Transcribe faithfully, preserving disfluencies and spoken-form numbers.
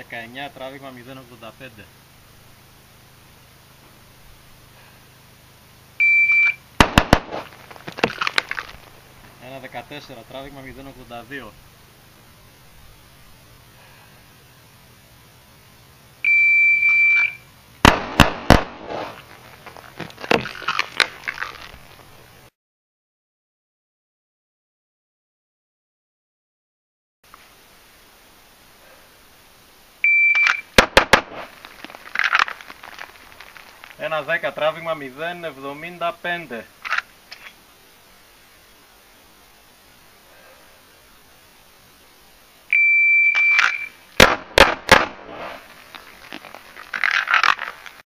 δεκαεννιά, τράβηγμα μηδέν ογδόντα πέντε. ένα δεκατέσσερα, τράβηγμα μηδέν ογδόντα δύο. ένα δέκα, τράβηγμα μηδέν εβδομήντα πέντε.